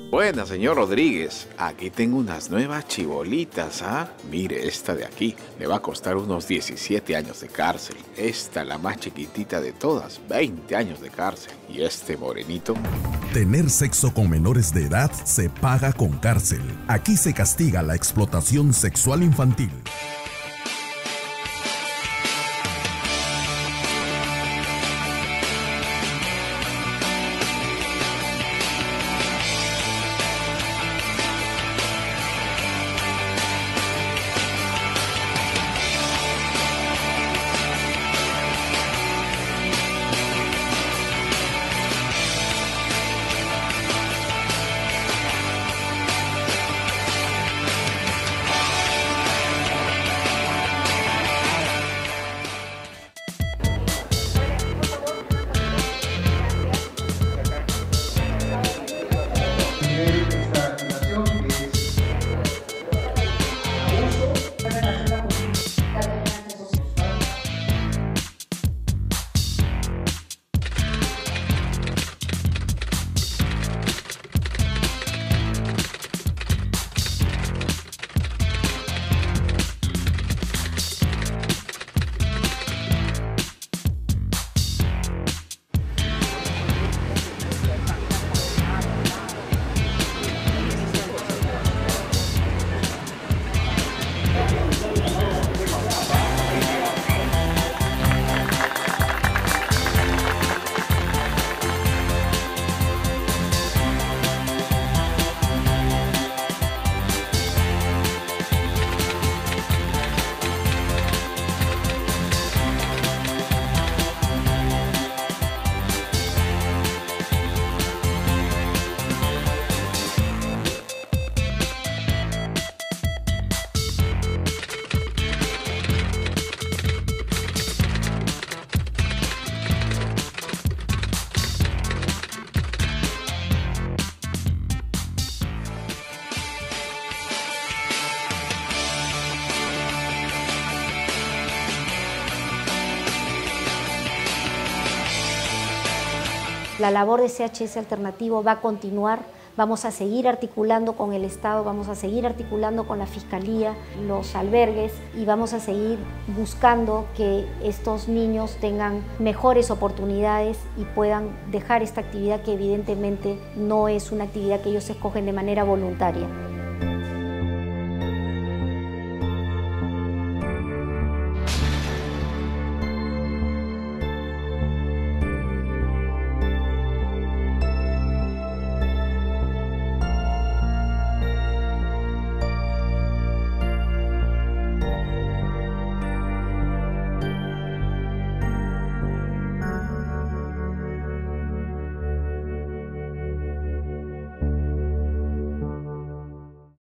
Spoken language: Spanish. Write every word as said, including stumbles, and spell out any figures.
Buenas, señor Rodríguez. Aquí tengo unas nuevas chibolitas, ¿ah? Mire, esta de aquí le va a costar unos diecisiete años de cárcel. Esta, la más chiquitita de todas, veinte años de cárcel. Y este morenito... Tener sexo con menores de edad se paga con cárcel. Aquí se castiga la explotación sexual infantil. La labor de C H S Alternativo va a continuar, vamos a seguir articulando con el Estado, vamos a seguir articulando con la Fiscalía, los albergues y vamos a seguir buscando que estos niños tengan mejores oportunidades y puedan dejar esta actividad que evidentemente no es una actividad que ellos escogen de manera voluntaria.